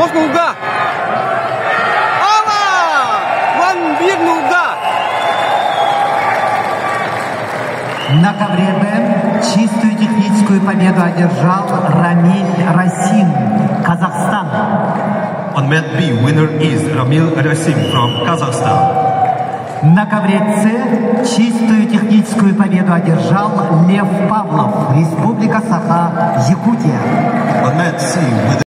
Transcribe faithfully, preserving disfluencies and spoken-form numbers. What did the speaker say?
Бос наугад. Ала! Ван бир наугад. На ковре Б чистую техническую победу одержал Рамиль Расим, Казахстан. On mat B, winner is Ramil Rasim from Kazakhstan. На ковре С чистую техническую победу одержал Лев Павлов, Республика Саха, Якутия. On mat C, winner